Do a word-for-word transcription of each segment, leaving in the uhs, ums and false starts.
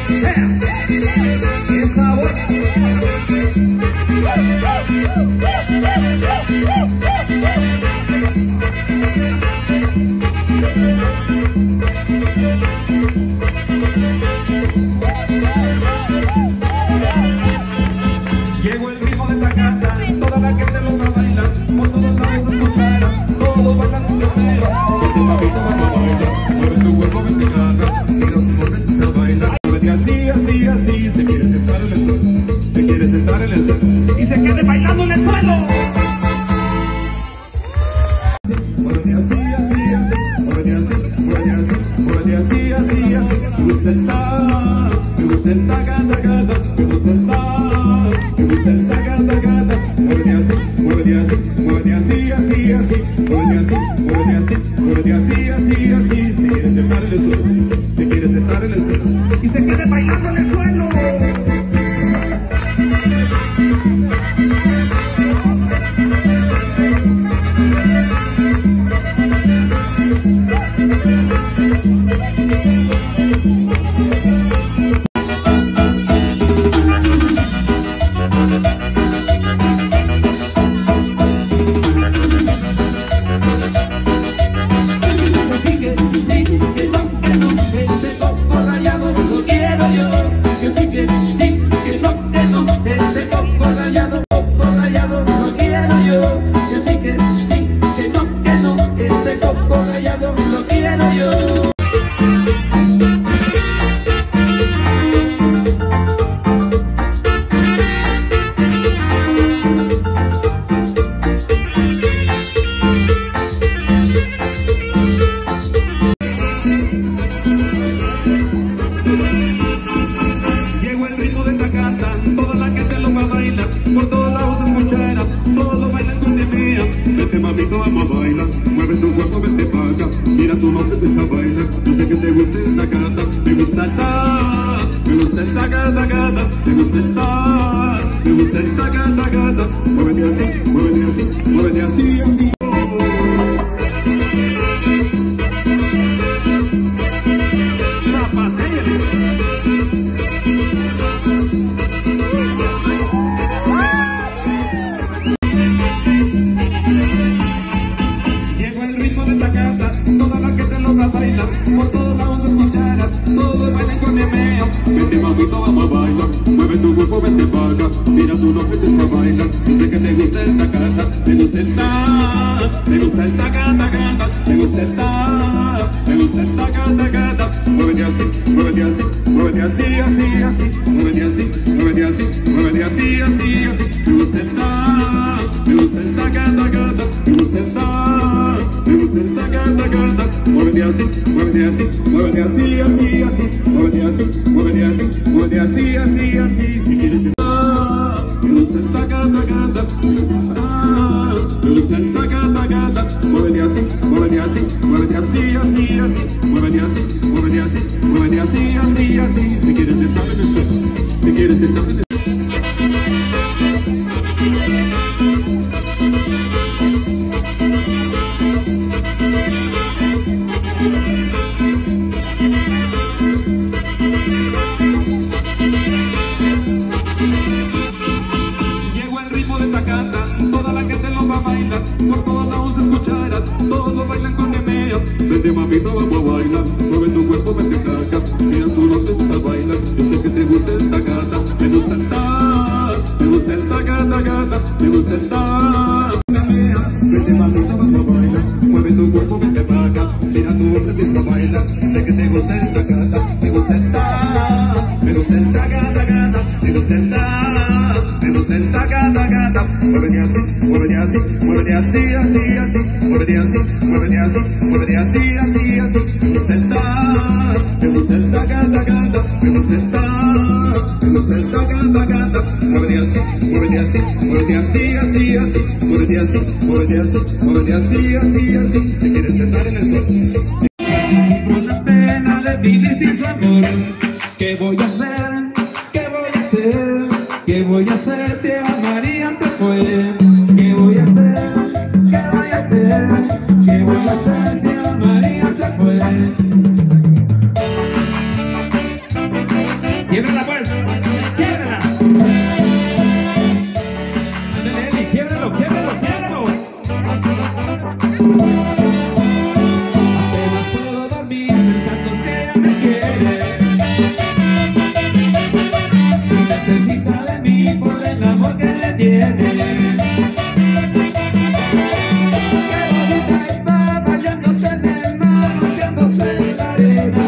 Llegó el ritmo de esta cata, toda la gente lo va a bailar, por todos lados se escuchará, todos bailan un torneo. Este papito va a bailar, mueve tu cuerpo, vente cata, mira tu momento a bailar. Muévete así, así, así, se quiere sentar en el suelo, se quiere sentar en el suelo, y se quede bailando en el suelo. Muévete así, así, así, muévete así, muévete así, muévete así, así, así. Me gusta el ta, me gusta el ta, gata, gata, me gusta el ta. Me gusta el taca, taca, taca, muévete así, muévete así, muévete así, así, así, muévete así, muévete así, muévete así, así, así. Se quiere sentar en el suelo, se quiere sentar en el suelo, y se quede bailando en el suelo. Quiebrala pues, quiebrala. Ándale, Eli, quiebralo, quiebralo, quiebralo. Apenas puedo dormir pensando si ella me quiere. Si necesita de mí por el amor que le tiene. Qué bonita está bañándose en el mar, rociándose en la arena.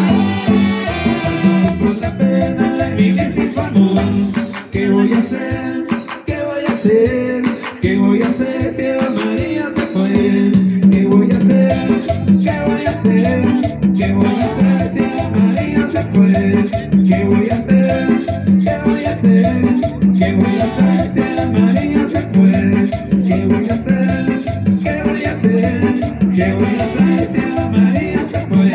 Por la pena de vivir sin su amor. ¿Qué voy a hacer? ¿Qué voy a hacer? ¿Qué voy a hacer si Eva María se fue? ¿Qué voy a hacer? ¿Qué voy a hacer? ¿Qué voy a hacer si Eva María se fue? ¿Qué voy a hacer? ¿Qué voy a hacer? ¿Qué voy a hacer si Eva María se fue? ¿Qué voy a hacer? ¿Qué voy a hacer? ¿Qué voy a hacer si Eva María se fue?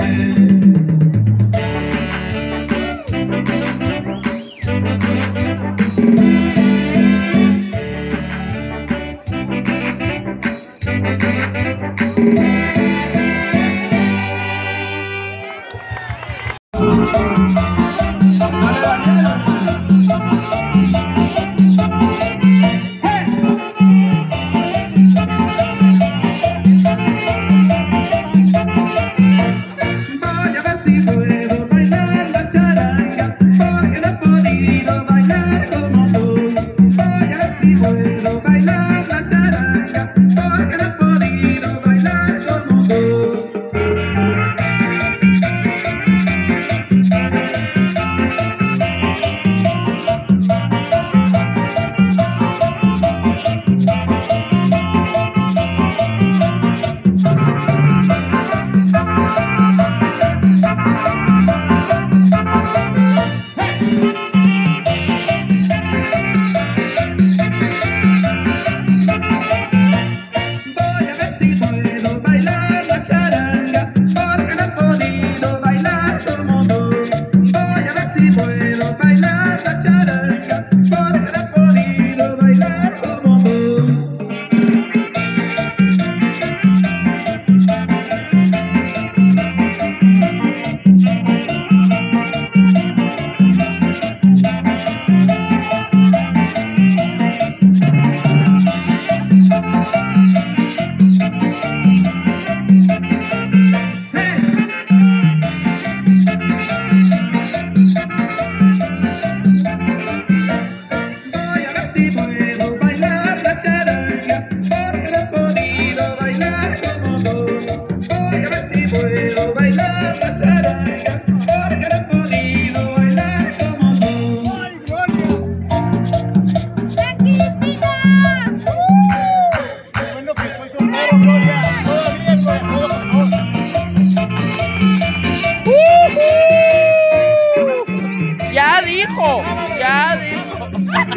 Ya dijo, ya dijo.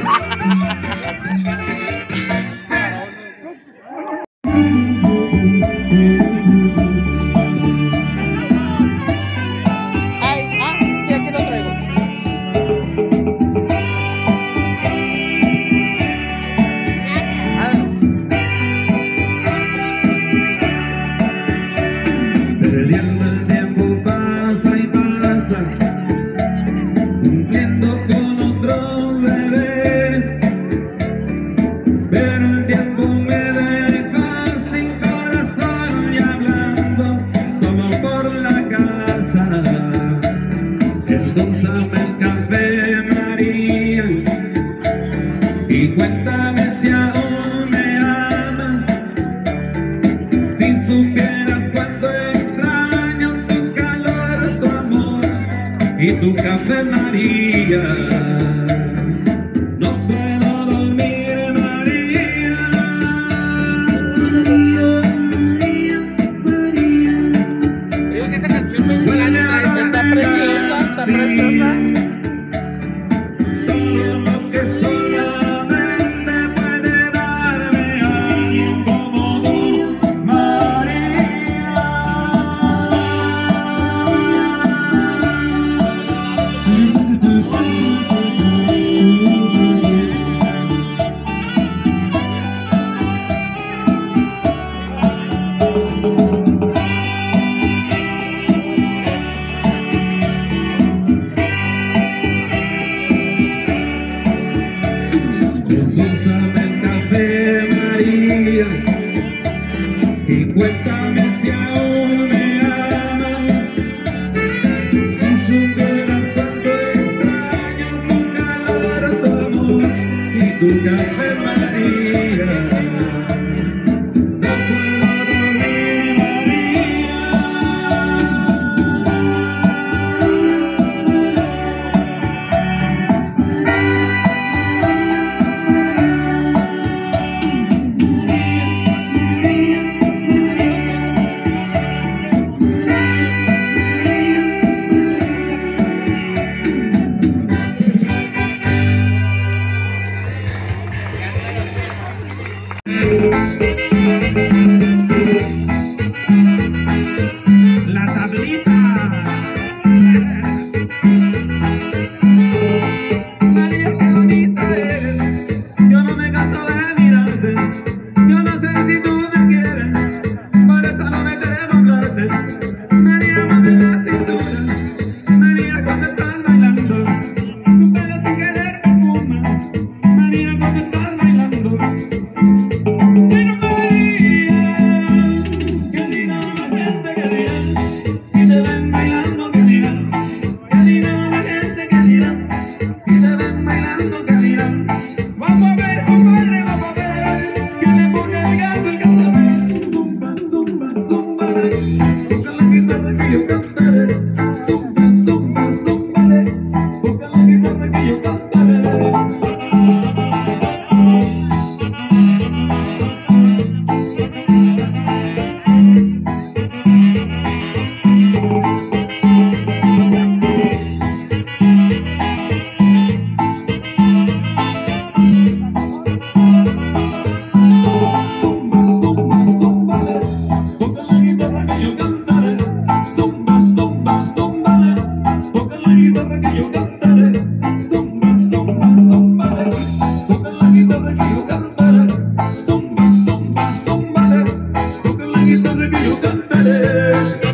Ay, ah, sí, aquí lo traigo. Perdiendo el tiempo pasa y pasa, cumpliendo con otros deberes, pero el tiempo me deja sin corazón y hablando solo por la casa. Endulzame el café, María, y cuéntame si aún me amas. Si supieras cuánto extraño tu calor, tu amor y tu café, María. No puedo dormir, María. María, María. Digo que esa canción me encanta. Está preciosa, está preciosa. Todo lo que solamente puede darme alguien como tú, María. guitarra que yo cantaré. Zumba, zumba, zumba. Toca la guitarra que yo cantaré. Zumba, zumba, zumba. Toca la guitarra que yo cantaré.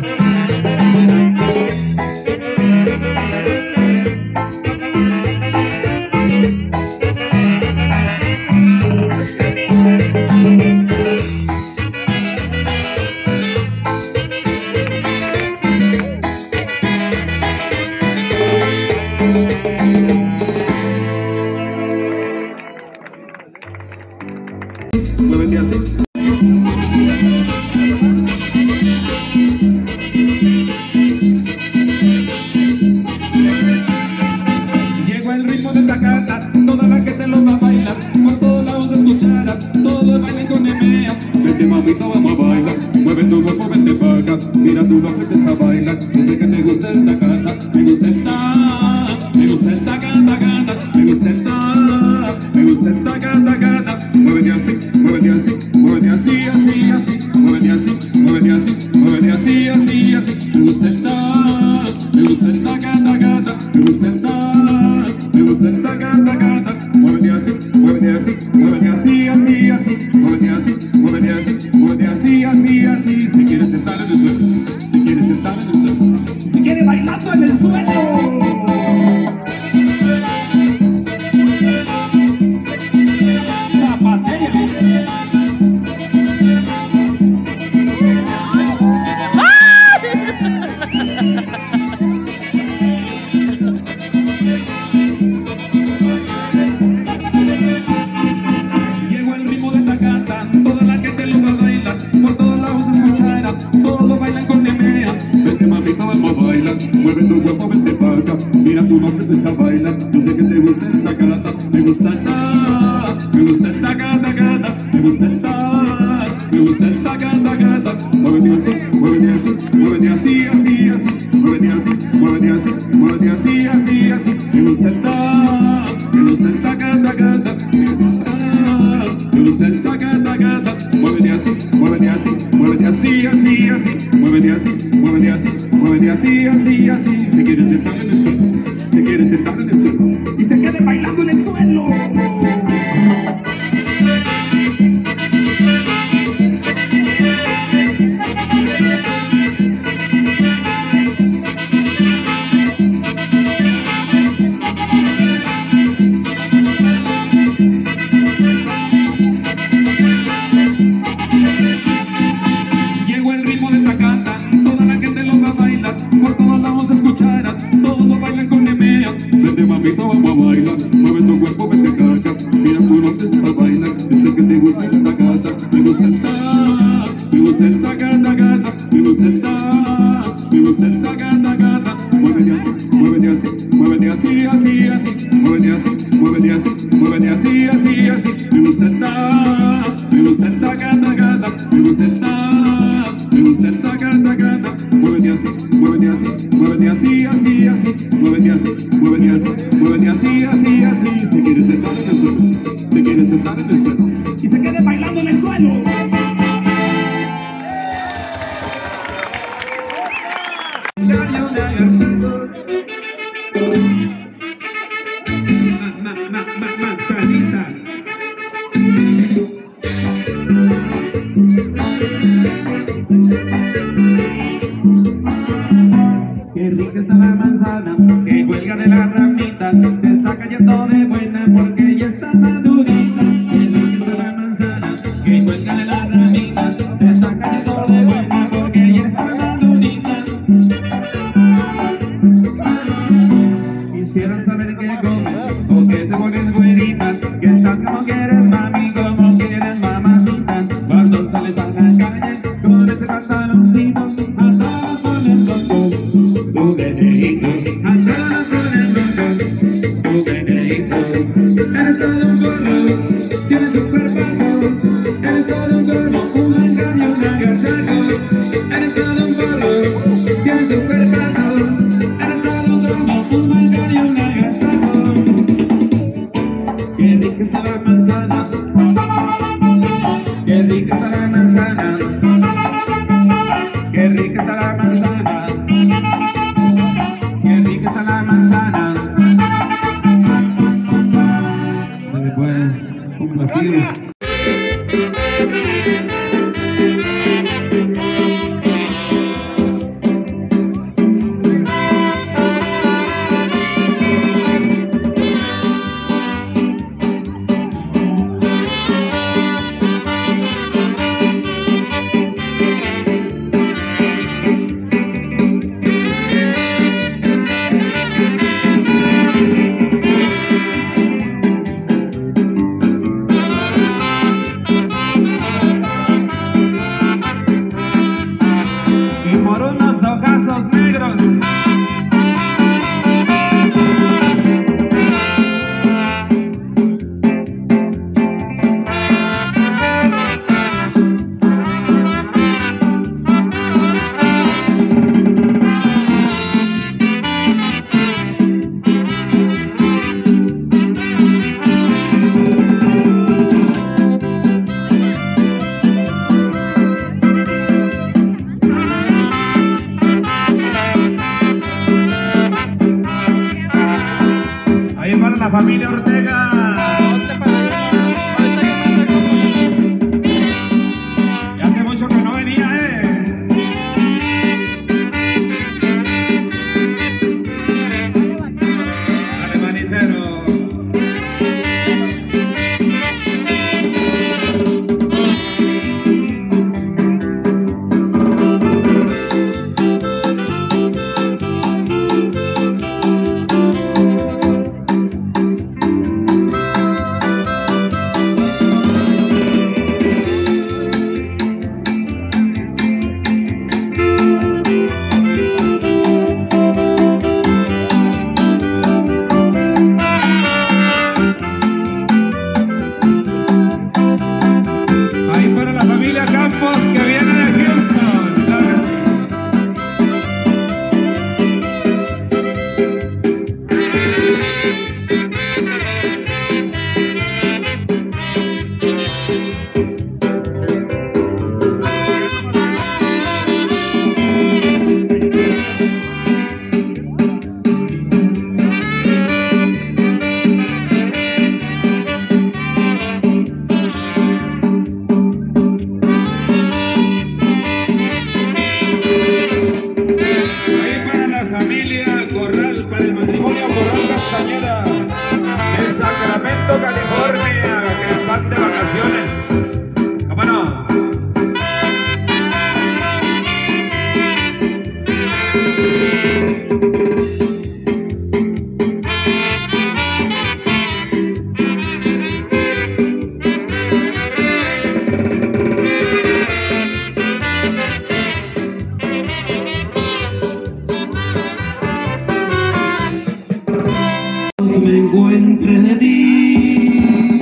Muévete así. Llegó el ritmo de tacata, toda la gente lo va a bailar, por todos lados se escuchará, todos bailen con Nemea. Vente mamita, vamos a bailar. Mueve tu cuerpo, vente pa' acá. Mira tu nombre, empieza a bailar. Yo sé que te gusta el tacata. Me gusta el ta, me gusta el tacata, tacata. Me gusta el ta, me gusta el tacata, tacata. Muévete así, muévete así, muévete así, así, así. Muévete así, muévete así, muévete así, así, así. Me gusta el ta, me gusta el tacata, tacata. Me gusta el ta, me gusta el tacata, tacata. Muévete así, muévete así, muévete así, así, así. Muévete así, muévete así, muévete así, así, así. Si quieres sentar en el suelo, si quieres sentar en el suelo, Si quiere bailando en el suelo. Zapatella. Llegó el ritmo de tacata, toda la gente lo va a bailar, por todos lados se escuchará, todos bailan con Nemea. vente mamita, vamos a bailar. Mueve tu cuerpo, vente pa' acá. Mira tu nombre, empieza a bailar. Yo sé que te gusta el tacata. Me gusta el ta, me gusta el tacata, tacata. Me gusta el ta, me gusta el tacata, tacata. Muévete así, muévete así, muévete así, así, así. Muévete así, muévete así, muévete así, así, así. Me gusta el ta, me gusta el tacata, tacata. Me gusta, me gusta el tacata, tacata. Muévete así, muévete así, muévete así, así, así. Muévete así, muévete así, muévete así, así, así. Si quieres sentar en el suelo, si quieres sentar en el suelo. Y se quede bailando en el suelo. Llegó el ritmo de tacata, toda la gente lo va a bailar, por todos lados se escuchará, todos lo bailan con Nemea. Vente mamita, vamos a bailar. Mueve tu cuerpo, vente caca. Mira tu nombre, empieza a bailar. Yo sé que te gusta el tacata. Me gusta el ta, me gusta el tacata, tacata. Me gusta el ta, me gusta el tacata, tacata. Muévete así, muévete así, muévete así, así, así. Muévete así, muévete así, muévete así, así, así. Me gusta el ta, me gusta el tacata, tacata. Me gusta el ta, me gusta el tacata, tacata. Muévete así, muévete así, muévete así, así, así. Muévete así, muévete así, muévete así, así, así. Si quieres sentar en el suelo, si quieres sentar en el suelo. Y se quede bailando en el suelo. Ma, ma, ma, manzanita. Qué rica está la manzana que cuelga de la ramita, se está cayendo de buena porque ya está madurita. Qué rica está la manzana que cuelga de la ramita, se está cayendo de buena porque ya está madurita. Quisieran saber qué comes o qué te pones güerita, que estás como quieres mami, como quieres mamacita. Cuando sales a la calle con ese pantaloncito, hasta los pones locos, tu veneito, hasta los pones locos, tu veneito. Eres todo un gorro, tienes un cuerpazo, eres todo un gorro, un hangar y un agasajo. Eres todo un gorro, tienes un cuerpazo, eres todo un gorro, un hangar y un agasajo. Qué rica está la manzana, qué rica está la manzana, qué rica está la manzana, qué rica está la manzana. Susana. Dale pues, complacidos. La familia Ortega. Y hace mucho que no venía, eh. Dale, manicero. California, que están de vacaciones. ¿Cómo no? Me encuentre de ti.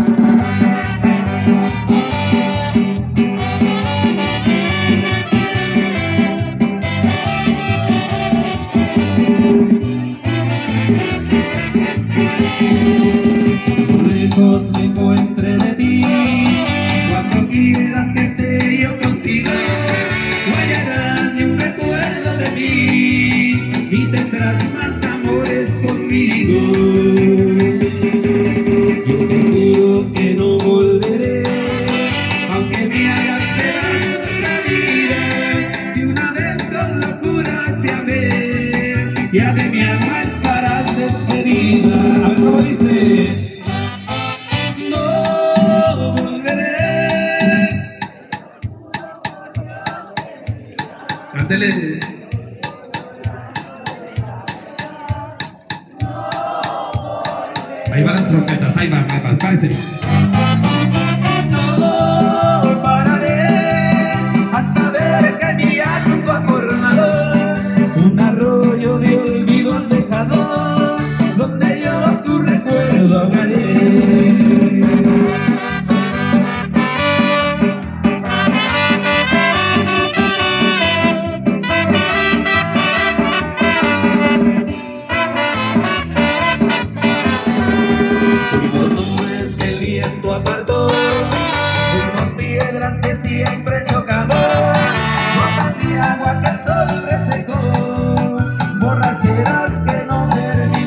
Lejos me encuentre de ti, cuando quieras que esté yo contigo, hallarás ni un recuerdo de mí y tendrás más amores conmigo. Yo te juro que no volveré, aunque me hagas pedazos la vida. Si una vez con locura te amé, ya de mi alma estarás despedida. A ver cómo dice. No volveré. Cántele. Ahí van las trompetas, ahí van, ahí van, parece. No pararé hasta ver que mi llanto acorralado un arroyo de olvido has dejado, donde yo tu recuerdo ahogaré. Apartó, fuimos piedras que siempre chocamos, gotas de agua que el sol resecó, borracheras que no terminaron.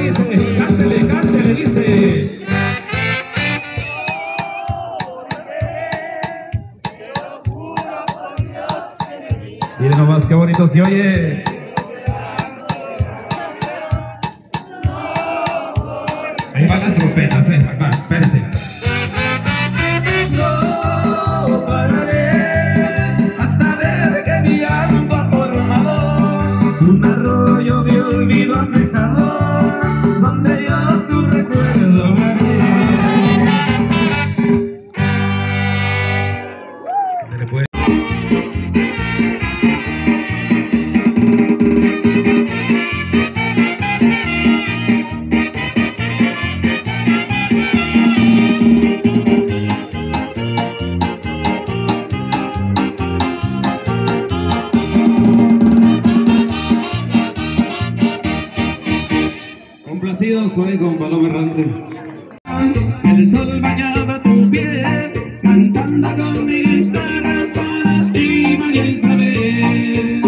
dice, cántele, cántele, dice. Miren nomás qué bonito se oye. Ahí van las trompetas, eh. Va, espérense. No pararé hasta ver que mi alma ha formado un arroyo de olvido has dejado, donde yo tu recuerdo veré. Complacidos por ahí con Paloma Errante. El sol bañaba tu piel, cantando con mi guitarra para ti, María Isabel.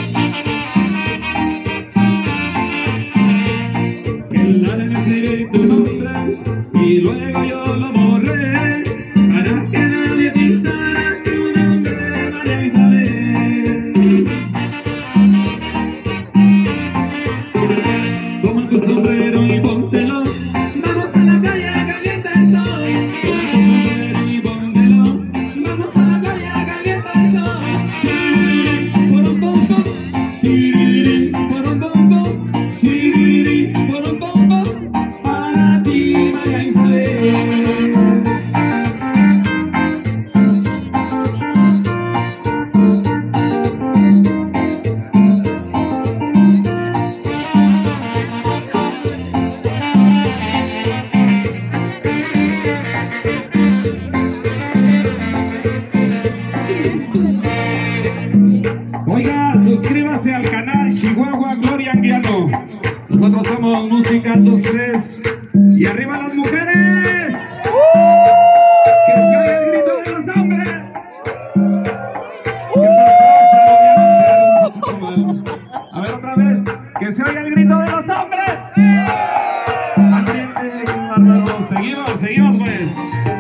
En la arena escribí tu nombre y luego yo lo borré para que nadie pisara tu nombre, María Isabel. Toma tu sombrero y póntelo, vamos a la playa, calienta el sol. Toma tu sombrero y póntelo, vamos a la playa, calienta el sol. Chiriri, por un pompo, chiriri, por un pompo, chiriri, por un pompo, para ti, María Isabel. Oiga, suscríbase al canal Chihuahua Gloria Anguiano. Nosotros somos Música dos tres. Y arriba las mujeres. Que se oiga el grito de los hombres. ¿Qué pasó, chavos? A ver otra vez. Que se oiga el grito de los hombres. Atiende, bárbaro. Seguimos, seguimos pues.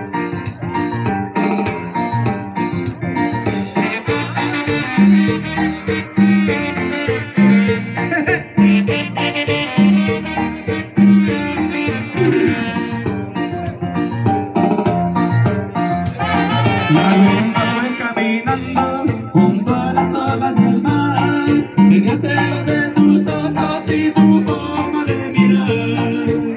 La luna fue caminando junto a las olas del mar, tenía celos de tus ojos y tu forma de mirar.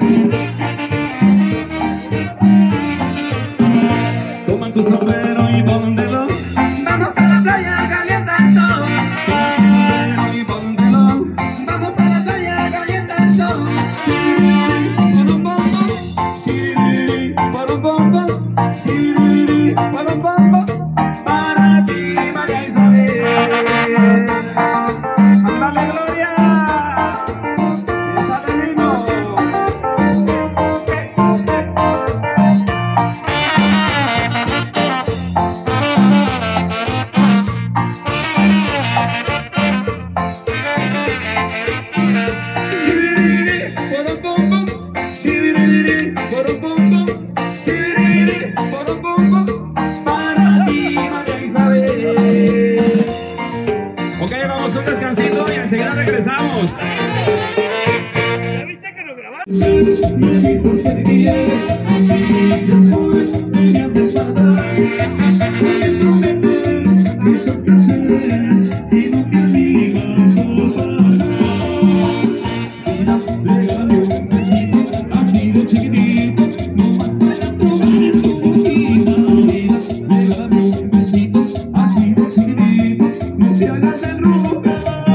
Toma tu sombrero y póntelo, vamos a la playa, calienta el sol. Toma tu sombrero y póntelo, vamos a la playa, calienta el sol. Chiriri, por un pompo, chiriri, por un pompo, chiriri, por un pompo, para ti, María Isabel. ¡Ándale, Gloria! ¡Échale vino! Chiriri, por un pompo, chiriri, por un pompo, chiriri, por un pompo, para ti, María Isabel. Ok, vamos a un descansito y enseguida regresamos. ¿Ya viste que lo grabaron? Me dices que quieres, después me haces falta. Me prometes muchas canciones, sino que a mí vas a faltar. Regálame un besito, así de chiquitito, nomás para probar tu boquita. Mira, regálame un besito, así de chiquitito, no te hagas el rogar.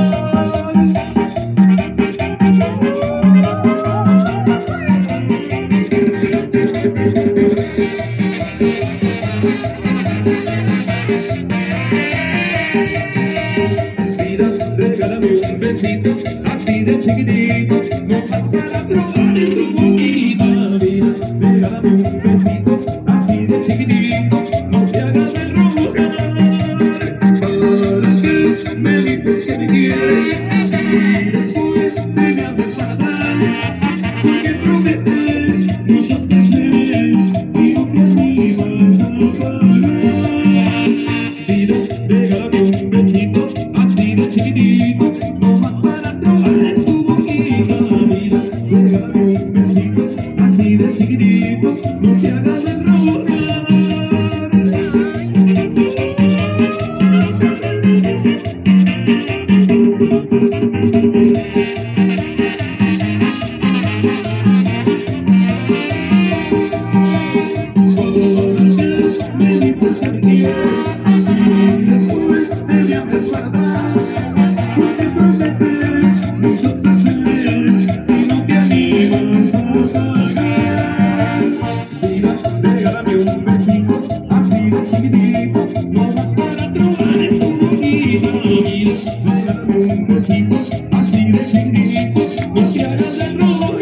Mira, regálame un besito, así de chiquitito, nomás para probar tu boquita. Mira, regálame un besito, así de chiquitito, no te hagas el rogar. ¿Para qué me dices que me quieres? Y después te me haces para atrás. porque prometes muchos placeres si no te animas a pagar. Vida, regálame un besito así de chiquitito, no más para trobar en tu boquita. Vida, regálame un besito así de chiquitito, no te hagas de rogar. Me dices que quieres, así después te me haces verdad, porque prometes muchos placeres si no te animas a pagar. Vida, regálame un besito así de chiquitito, no más para trobar en tu boquita. Vida, regálame un besito así de chiquitito, no te hagas de rogar.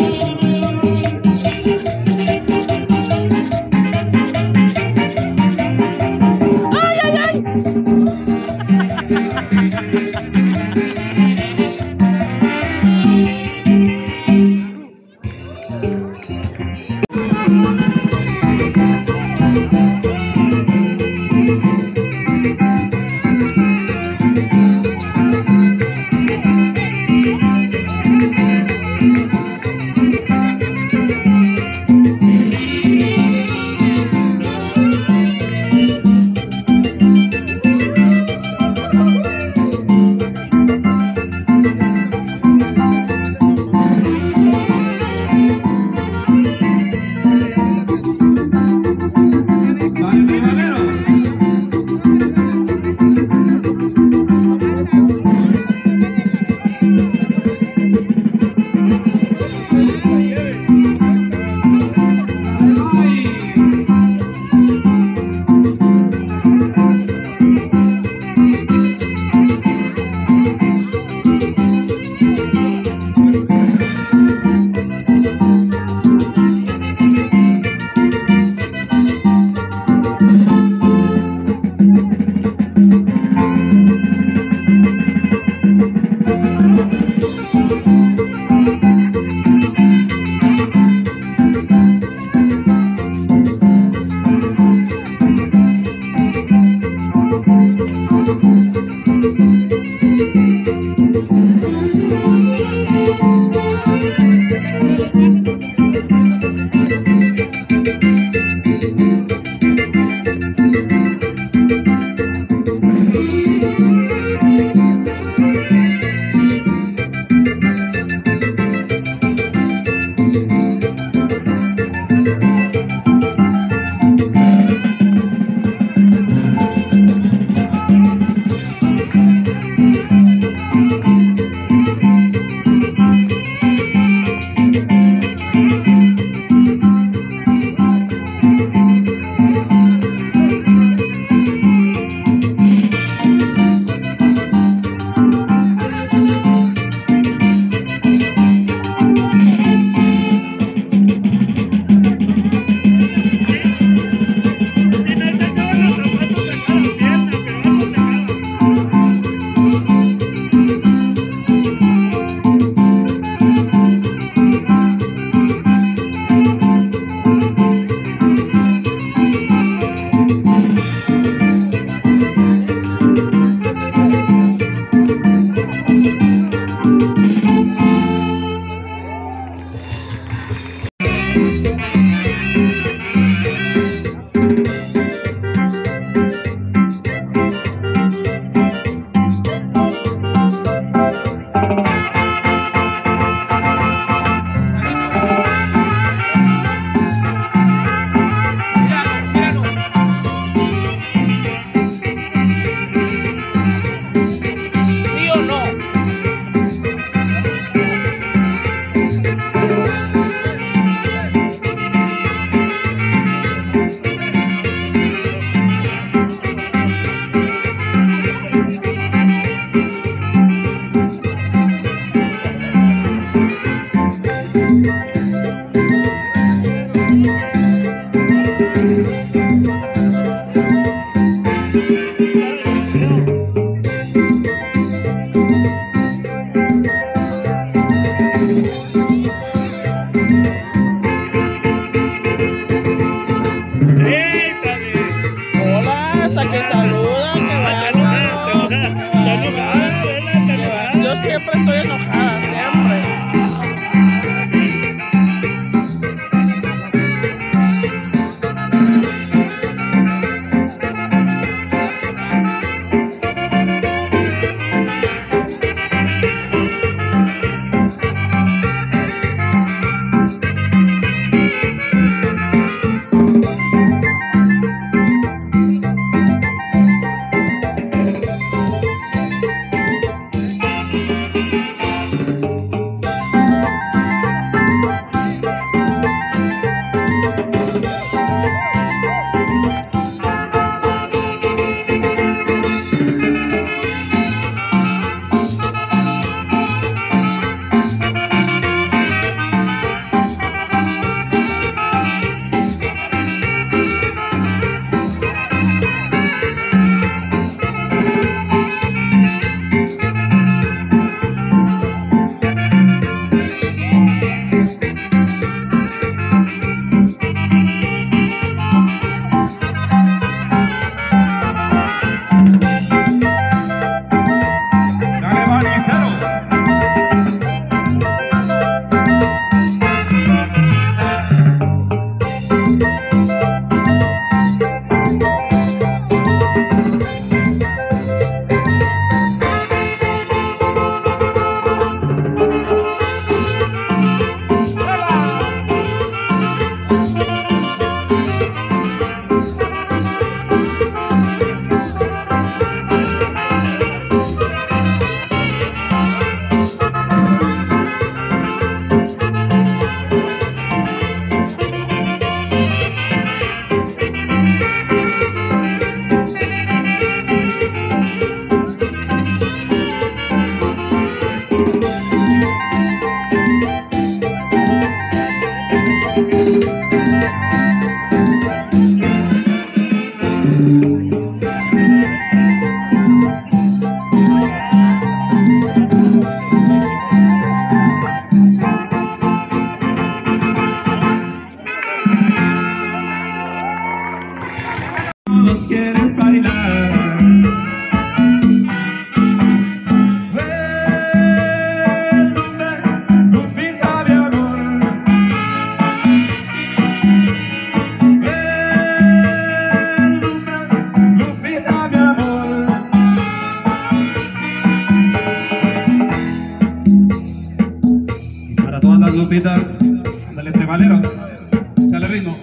Valero, sale ritmo.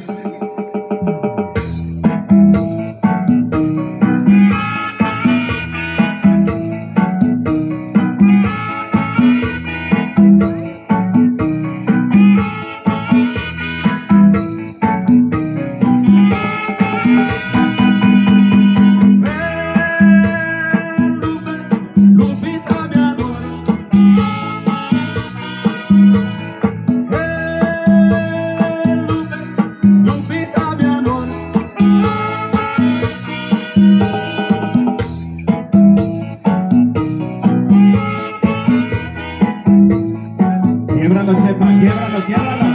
Quiebralo, Chepa, quiebralo, quiebralo.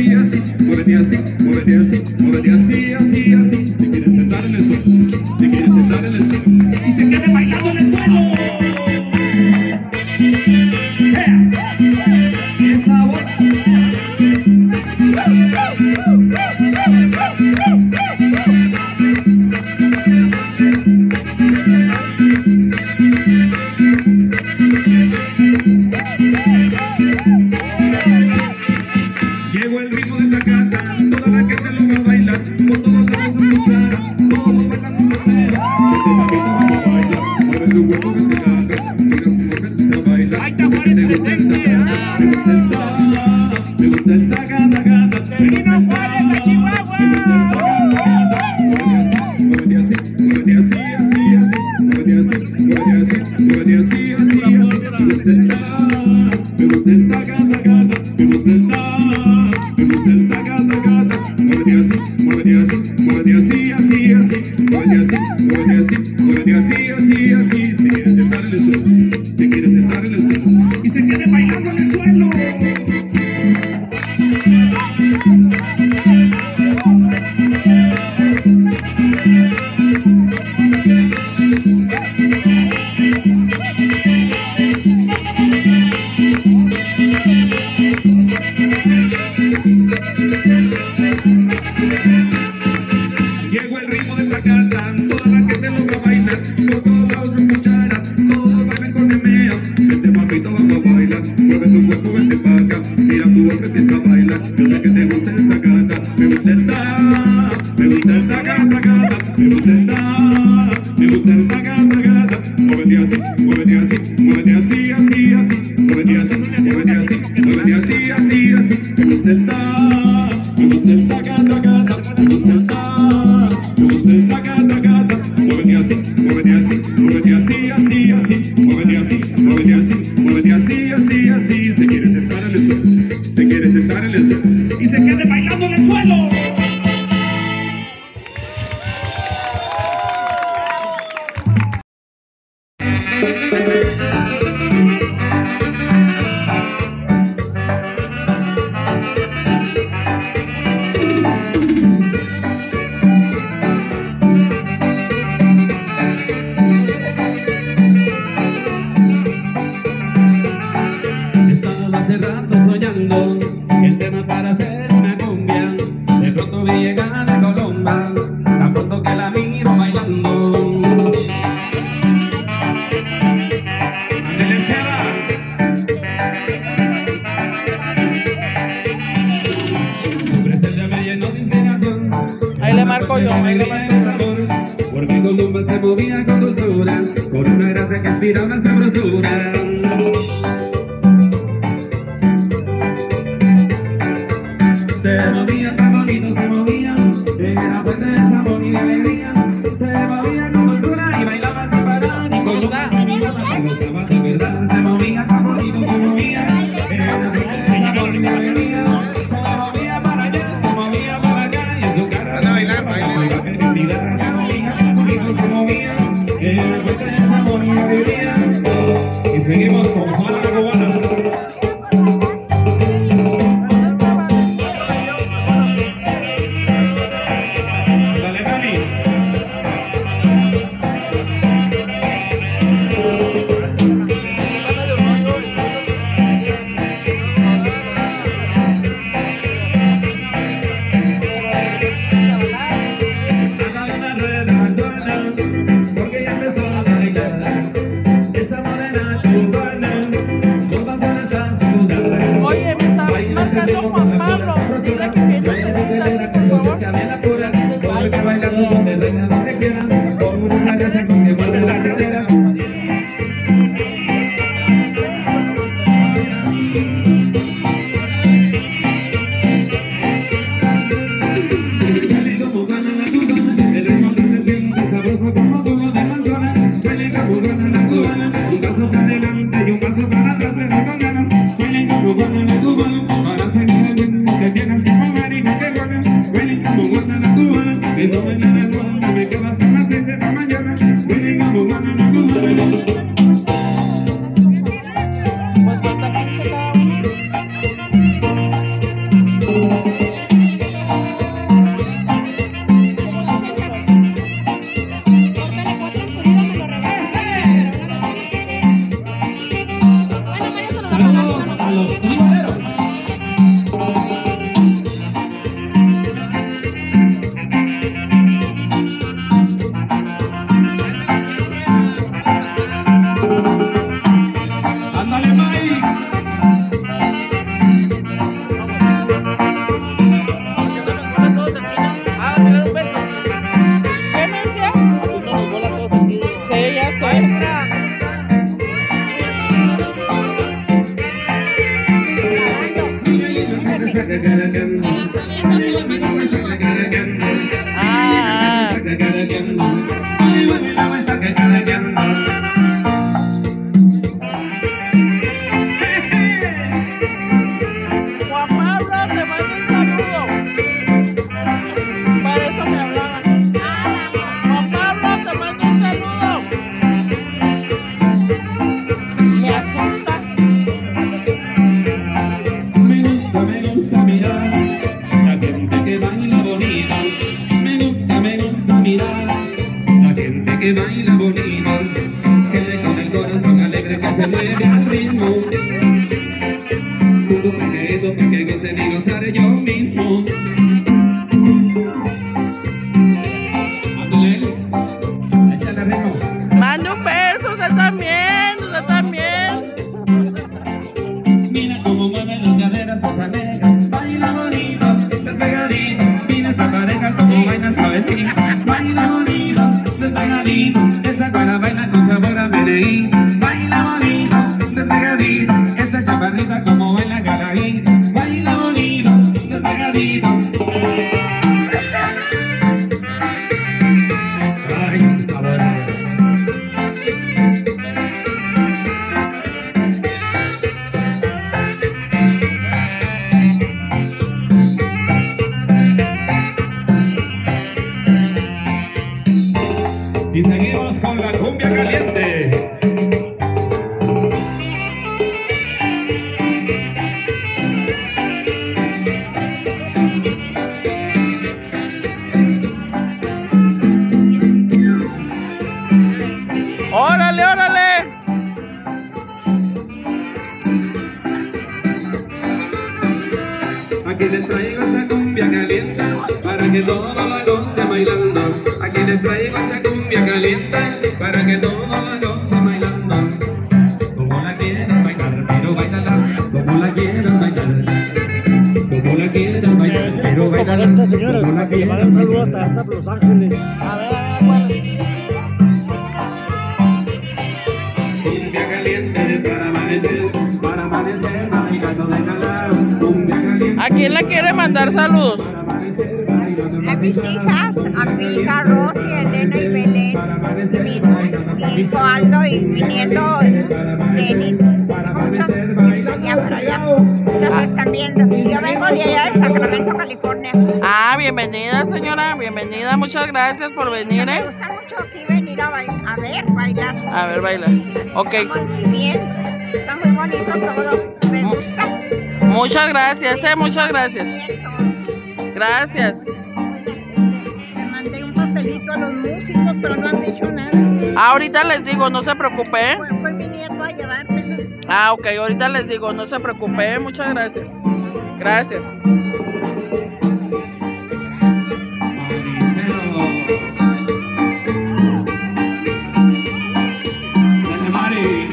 Muévete así, muévete así, muévete así, así, así. Si quieres sentar en el sol, si quieres muévete así, muévete así, así, así. Se quiere sentar en el suelo, se quiere sentar en el suelo y se quiere bailando en el suelo. Llegó el ritmo de Tacata, toda la gente lo va a bailar, por todos lados se escuchará, todos bailan con el mea. Vente papito, vamos a bailar, mueve tu cuerpo, vente pa' acá, mira tu boca, empieza a bailar. Yo sé que te gusta el Tacata, me gusta el ta, me gusta el Tacata, Tacata, me gusta el ta, me gusta el Tacata, Tacata. Muévete así, muévete así, muévete así, así, así, muévete así, muévete así, muévete así, así, así. Me gusta el ta, me gusta el Tacata, Tacata, me gusta el ta. Muévete así, muévete así, muévete así, así, así, muévete así, muévete así, muévete así, así, así. Se quiere sentar en el suelo, se quiere sentar en el suelo y se quede bailando en el suelo. Estaba hace rato soñando el tema para hacer una cumbia. De pronto vi llegar a Colomba, tan pronto que la miro bailando. ¡Ándale, Cheva! Su presencia me llenó de inspiración. Ahí le marco yo, ahí le marco yo. Porque Colomba se movía con dulzura, con una gracia que inspiraba sabrosura. Se movía tan bonito, se movía, era fuente de sabor y de alegría. Se movía con dulzura y bailaba sin parar. Y con Colomba se gozaba, se gozaba de verdad. Se movía tan bonito, se movía, era fuente de sabor y de alegría. Se movía para allá, se movía para acá y en su cara Van a bailar, bailen. la felicidad. Se movía tan bonito, se movía, era fuente de sabor y de alegría. Y seguimos con Juana la Cubana. Porque ya empezó a bailar esa morena cubana, con canciones tan sudada. Oye, me está marcando Juan Pablo. Dile que quiero necesita así, por favor. Porque bailando donde reina donde quiera, con una salsa con que muerde las caderas. Baile como gana la cubana, el ritmo que se siente sabroso como jugo de manzana. Baile como gana la cubana, un paso para adelante y un paso para atrás, pero con ganas. Baile como gana la cubana, para seguir el ritmo que tienes que mover y no que vuelves. Baile como gana la cubana, que no baila la cubana, me quedo hasta las seis de la mañana. Baile como gana la cubana. Pues falta quince cada uno. Saludos a los tribuneros. Ándale, Mike. Ah, tirar un beso. ¿Qué me decía? Sí, ya sé. Ah, Juan Pablo, te mando un saludo. Para eso me hablaban. Juan Pablo, te mando baila bonito, gente con el corazón alegre que se mueve al ritmo. Junto pequeñito pa' que gocen y gozaré yo mismo. Ándale, échale ritmo. Mande un beso, usted también, usted también. Mira cómo mueve las caderas esa negra, baila bonito, despegadito. Mira esa pareja como baila suavecito, baila bonito, despegadito. Esa cara baila con sabor a meneíto, baila bonito, despegadito. Esa chaparrita como baila carajito, baila bonito, despegadito. Ay, qué sabor. Y seguimos con la cumbia caliente. ¡Órale, órale! Aquí les traigo esta cumbia caliente para que todo la goce bailando. Aquí les traigo esta cumbia caliente para que todo la goce bailando. Como la quieran bailar, pero bailala. Como la quieran bailar, como la quieran bailar, pero bailala. Como esta señora, Como la para que le quieran manden un saludo bailar. hasta, hasta Los Ángeles. A ver, a ver, ¿cuál es? Cumbia caliente para amanecer, para amanecer bailando de calado. Cumbia caliente. ¿A quién le quiere mandar saludos? Para amanecer bailando A mis hijas, a mi hija Rosy, Elena y Belén, mi, mi hijo Aldo y mi nieto Denis. Allá por allá, los están viendo. Yo vengo de allá de Sacramento, California. Ah, bienvenida, señora, bienvenida, muchas gracias por venir, Me ¿eh? gusta mucho aquí venir a, bail a ver, bailar. A ver, baila. Ok, Está muy bien, está muy bonito todo, me gusta. muchas gracias, ¿eh? Muchas gracias. Gracias. Le mandé un papelito a los músicos, pero no han dicho nada. Ahorita les digo, no se preocupe, ¿eh? Fue, fue mi nieto a llevárselo. Ah, ok, ahorita les digo, no se preocupe, ¿eh? Muchas gracias. Gracias. Dale, Mari.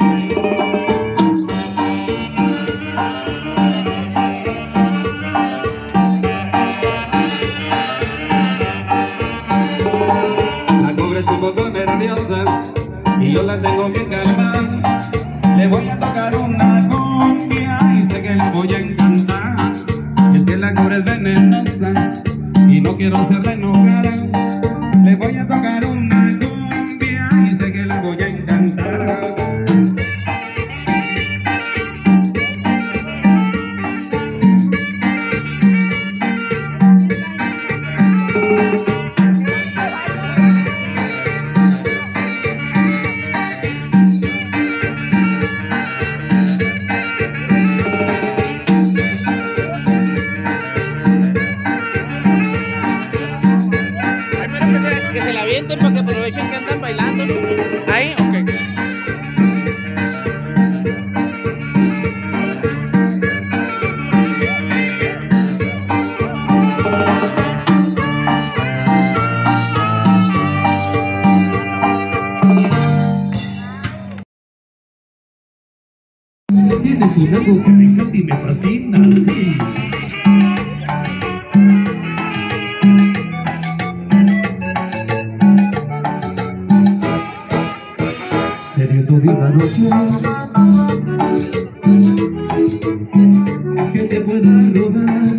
La cobra es un poco nerviosa y yo la tengo que calmar. Le voy a tocar una cumbia y sé que le voy a encantar. Y es que la cobra es venenosa y no quiero hacerla enojar. Le voy a tocar una cumbia y sé que le voy a encantar. Ay, pero que se, que se la avienten para que aprovechen que andan bailando. Ahí, ok. Tienes un algo que me encanta y me fascina, sí. Sería toda una noche que te pueda robar.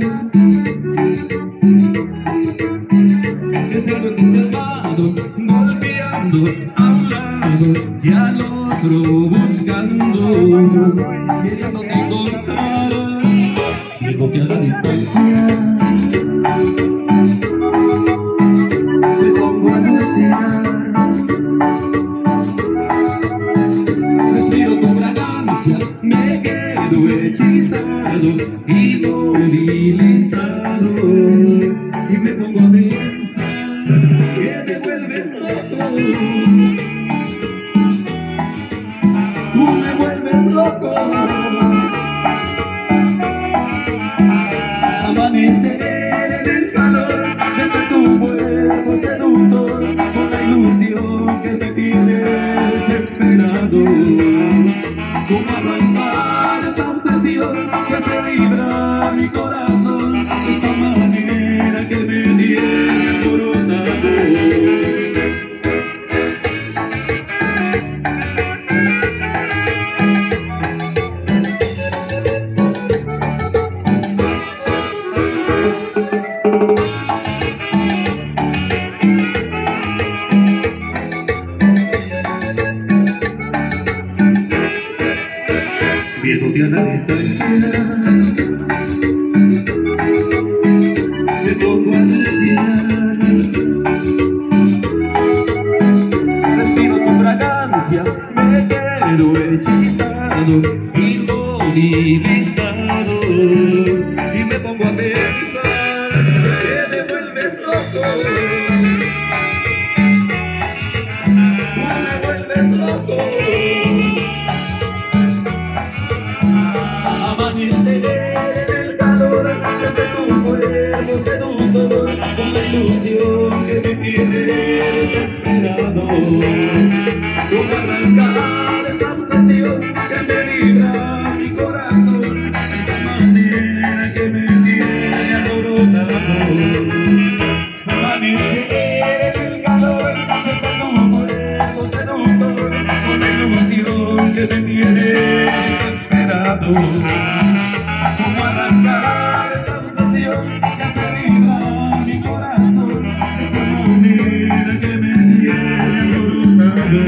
Que sea condicionado, golpeando a un lado y al otro buscando, queriéndote encontrar. Digo que a la distancia me pongo a desear. Respiro tu fragancia, me quedo hechizado y movilizado. Y me pongo a pensar que te vuelves loco. desesperado. Como arrancar esta obsesión que hace vibrar mi corazón de esta manera que me tiene alborotado. Viéndote a la distancia, me pongo a desear. Respiro tu fragancia, me quedo hechizado, inmovilizado, y me pongo a pensar que me vuelves loco. Tú me vuelves loco. Amanecer en el calor desde tu cuerpo seductor, con la ilusión que me tiene desesperado. Como arrancar esta obsesión que hace vibrar mi corazón de esta manera que me tiene alborotado. Amanecer en el calor desde tu cuerpo seductor, con la ilusión que me tiene desesperado. Como arrancar esta obsesión que hace vibrar mi corazón de esta manera que me tiene alborotado.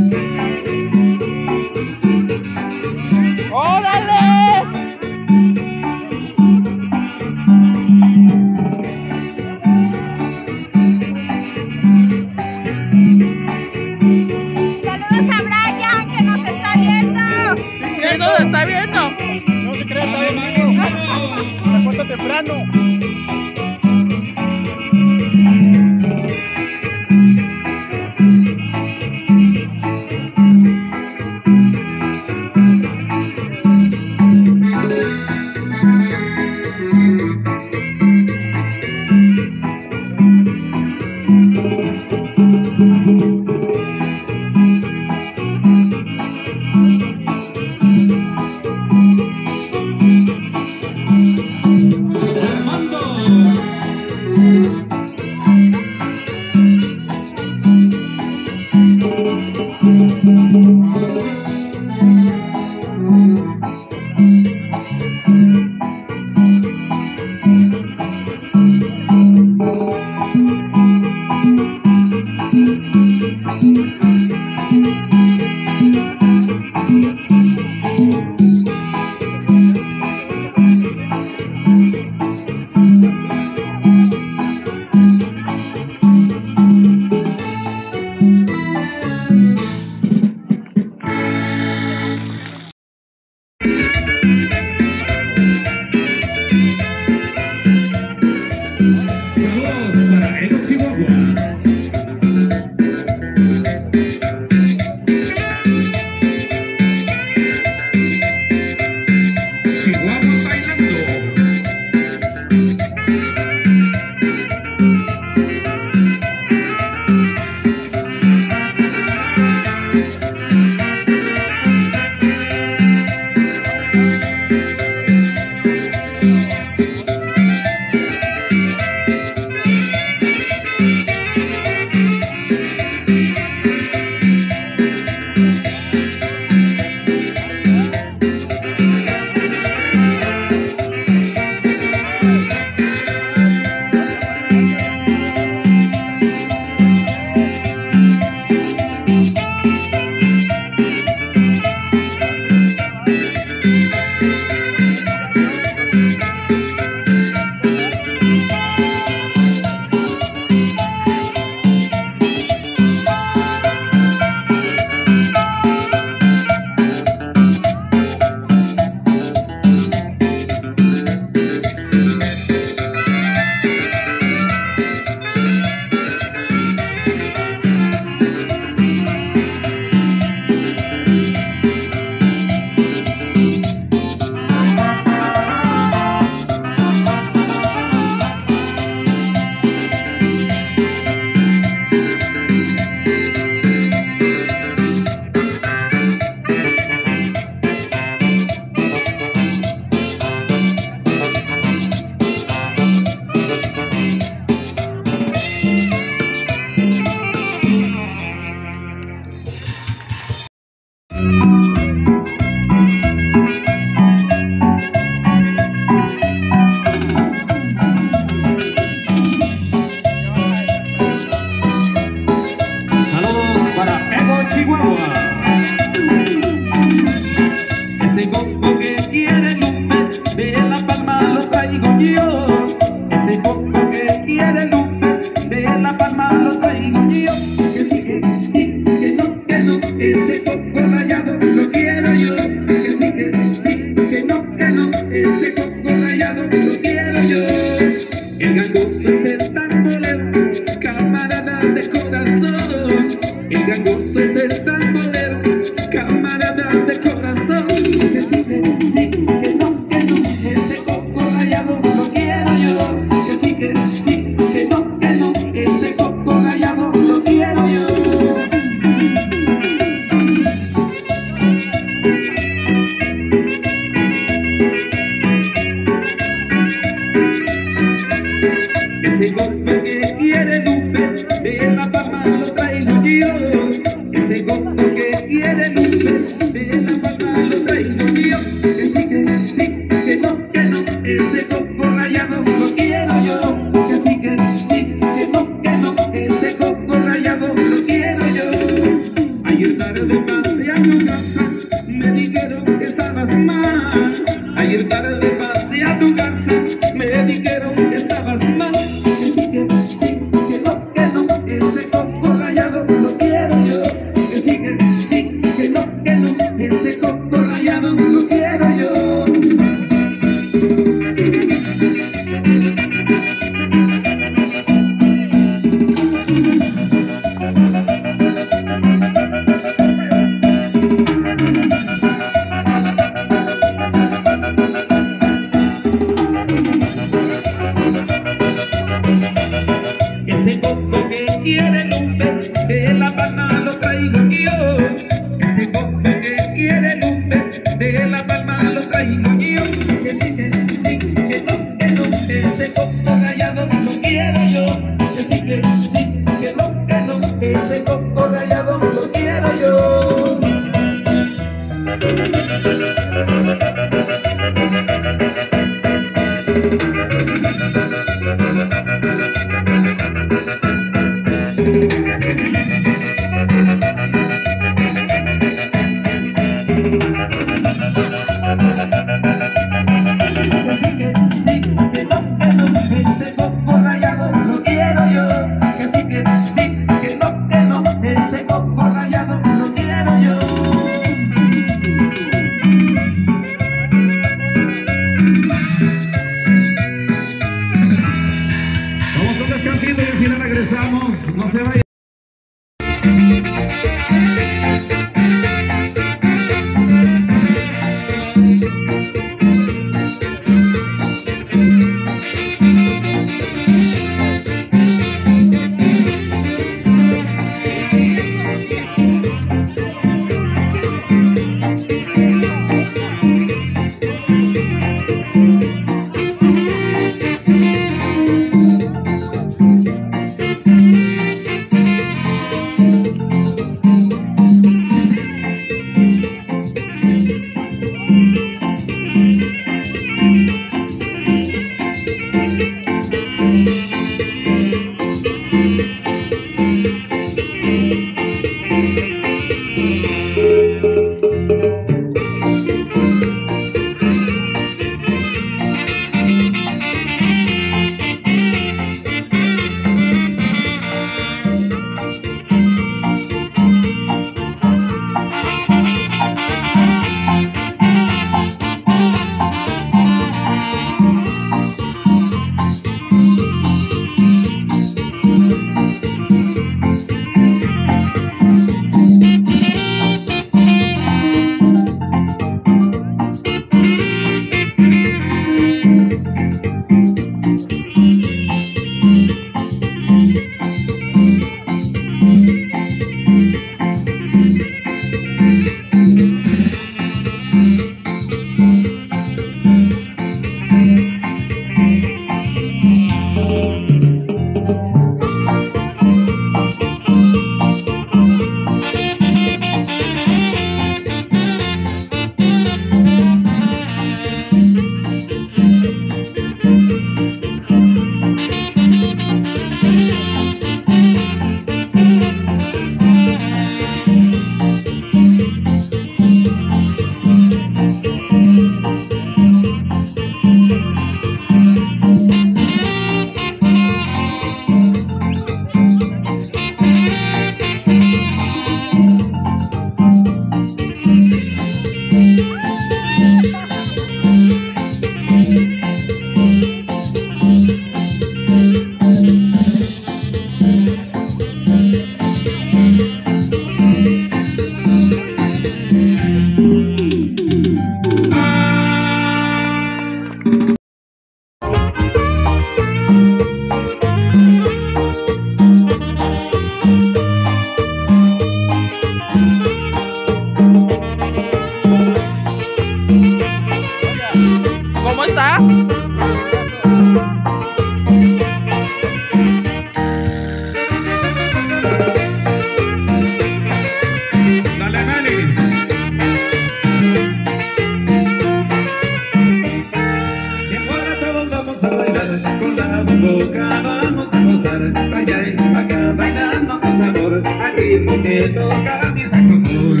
ritmo que toca mi saxofón.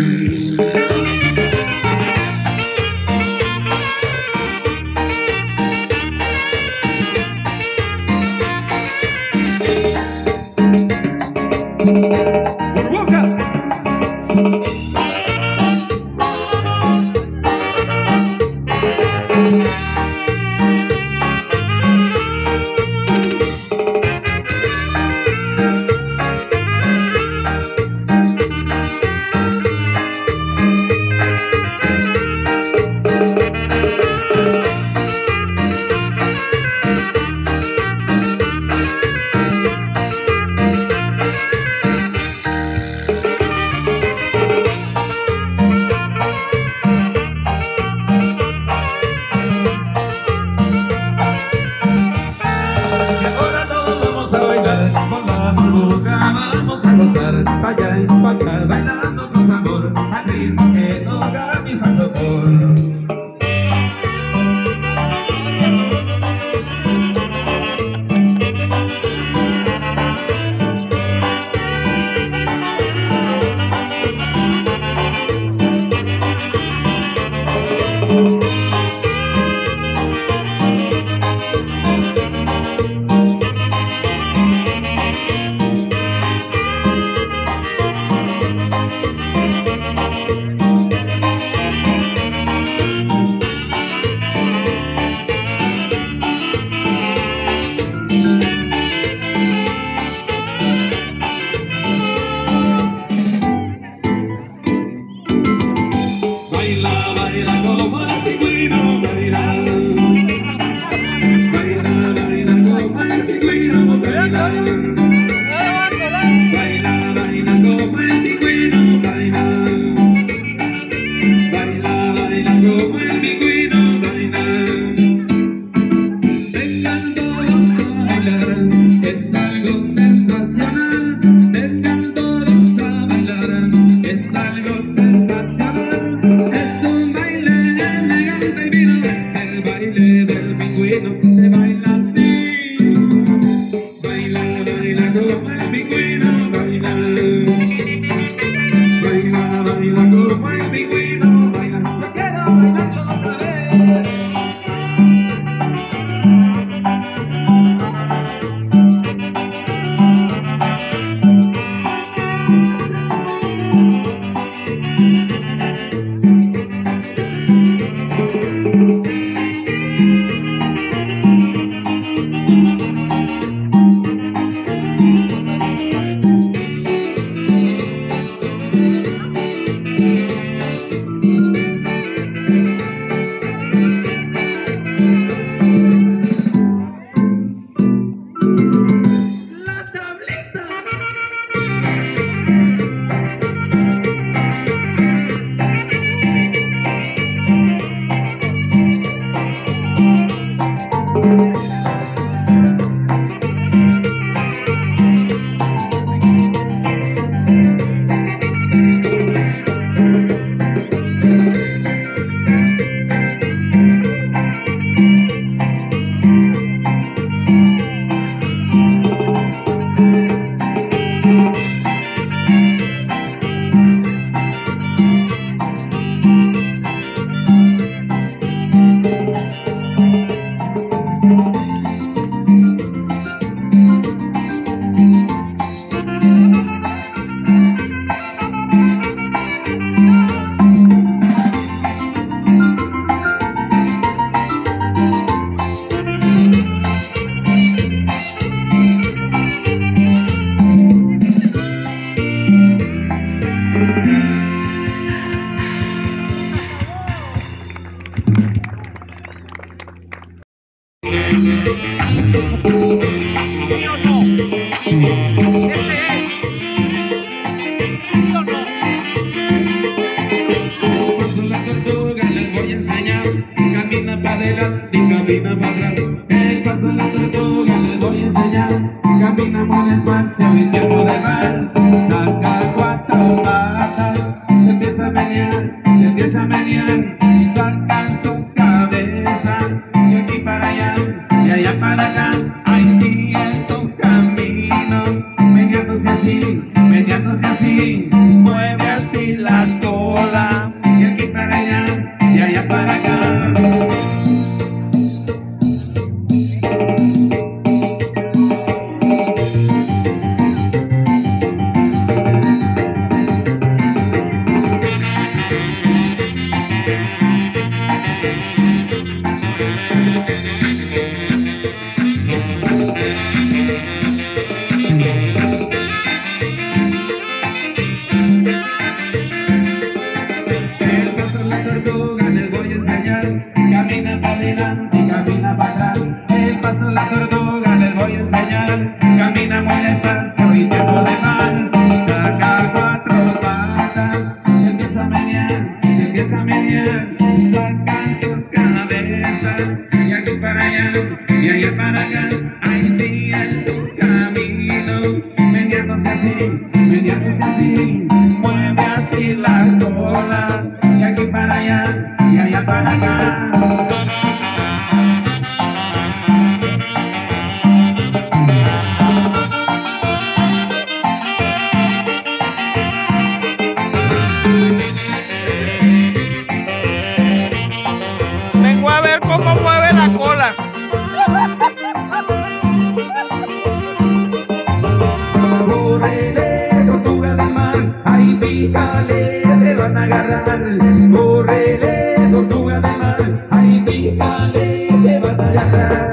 agarrar. Córrele, tortuga de mar, ahí pícale, te van a agarrar.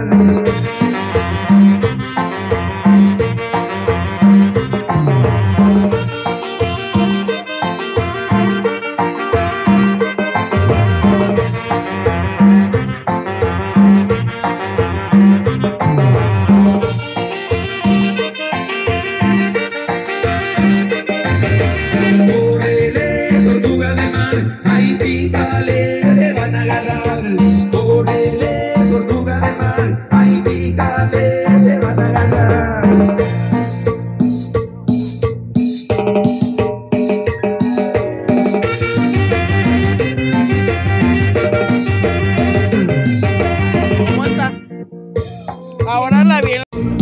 Ahora la vi.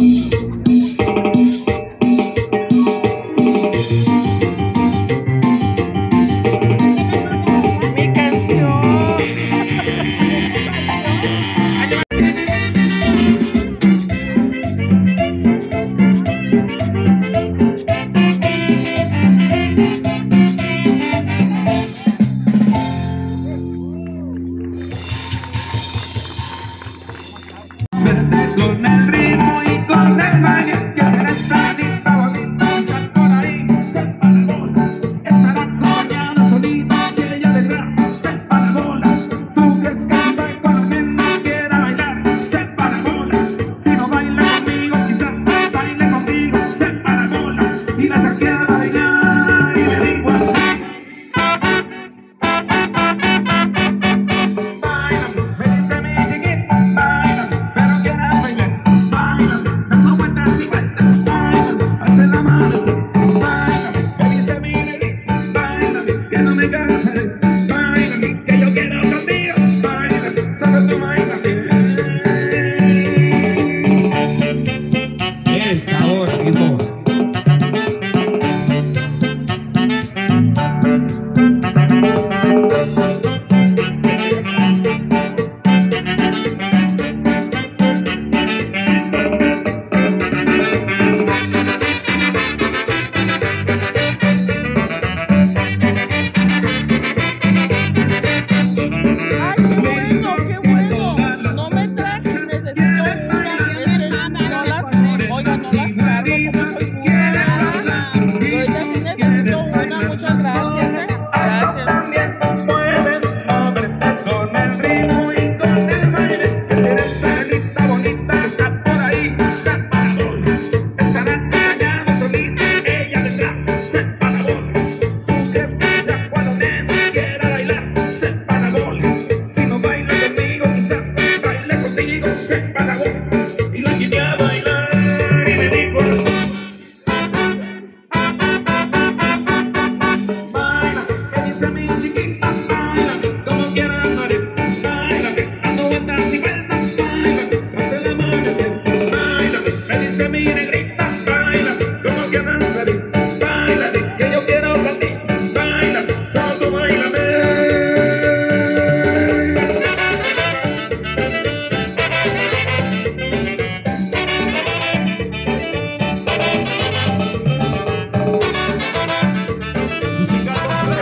Mi canción. Con el ritmo y con el baile, que será sanita bonita, estar por ahí, sepa la bola, estará acompañada solita, si ella detrás, sepa la bola, tú que canta con la gente quiera bailar, sepa la bola, si no baila conmigo, quizás baile conmigo, sepa la bola, y la saqué a bailar, y le digo así. Baila, me dice mi chiquita, baila, pero quiera bailar. Baila, dando vueltas y vueltas, baila, hasta el amanecer. Baila, me dice mi negrita, baila, que no me cansaré. Baila, que yo quiero contigo. Baila, solo tú baila. ¡Qué sabor, tipo! Ay, qué bueno, qué bueno. No me trajes, necesito una. Este, no las, oiga, no las cargo porque soy buena. Ahorita sí necesito una, muchas gracias, ¿eh? Gracias. También puedes moverte con el ritmo y con el baile, que será sanita bonita, que está por ahí, sepa la bola, estará acompañada solita, ella vendrá, sepa la bola, tú crees que sea cuando nena quiera bailar, sepa la bola, si no baila conmigo quizás baile contigo, sepa la bola, y la quité a bailar y le digo así. Baila, me dice mi chiquita, baila, como quiera andaré. Baila, dando vueltas y vueltas, baila, hasta el amanecer. Baila, me dice mi negrita, baila, como quiera andaré. Baila, que yo quiero contigo. Baila, solo tú bailame. Música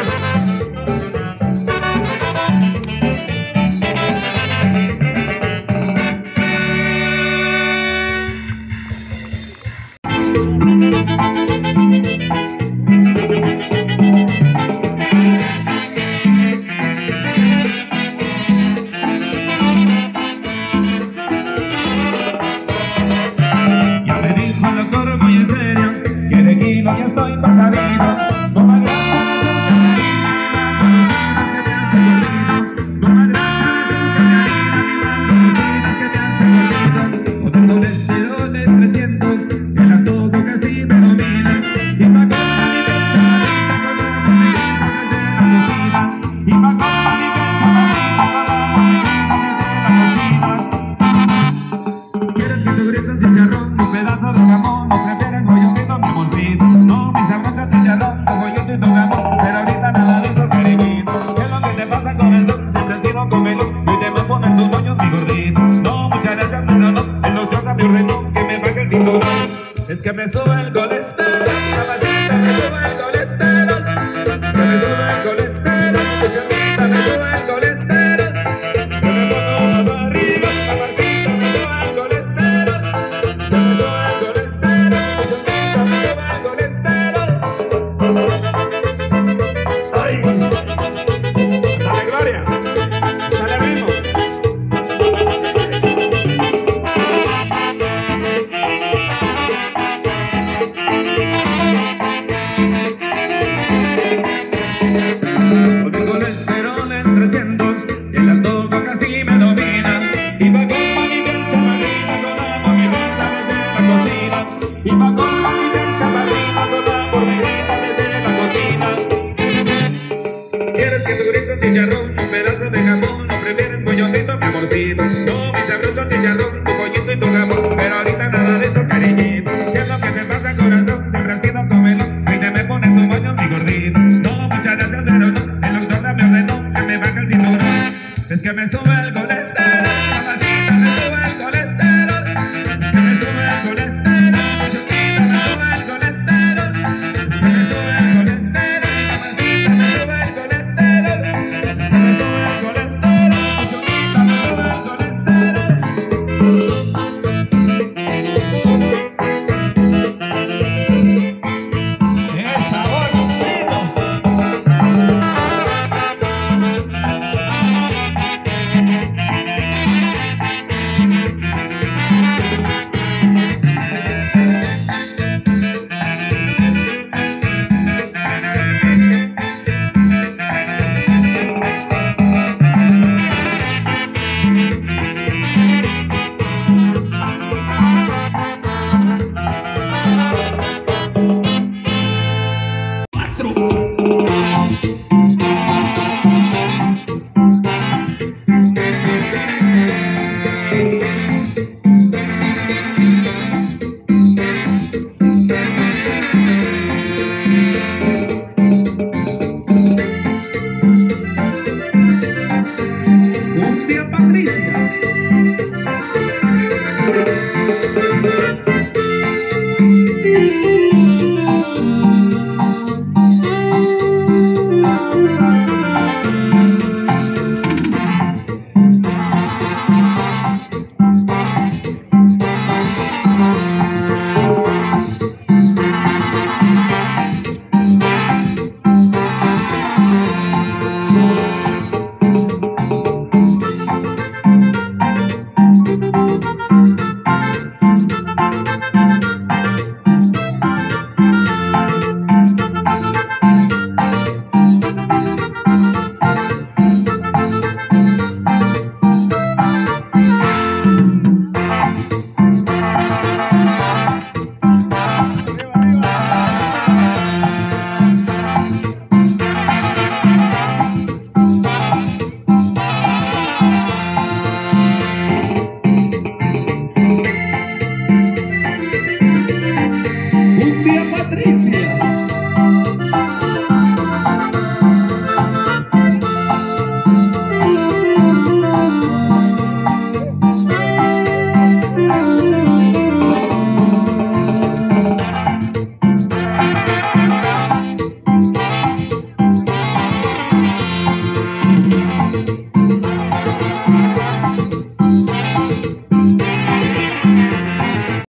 ya me dijo el doctor muy en serio que de kilo ya estoy pasadito. No me agrada que te hace gordito. No me agrada que te hace gordito. No tengo vestido de trescientos, el antojo casi me domina. Y pa' copa mi pecha marita, con la cocina. Y pa' copa mi pecha marita, con la cocina. ¿Quieres que te grite un chicharrón, un pedazo de jamón? ¿O prefieres mollotito mi amorcito? No, mis sabrosos chicharrón, con mollotito mi amor, pero ahorita nada de eso, cariñito. ¿Qué es lo que te pasa, corazón? Siempre has sido comelón, hoy te vas a poner tus moños, mi gordito. No, muchas gracias, pero no, en los yo cambio renón, que me baje el cinturón. Es que me sube el colesterol, mamacita, me sube el colesterol. Es que me sube el colesterol, porque dormir. No, muchas gracias, pero no. El doctor me ordenó que me baje el cinturón. Es que me sube el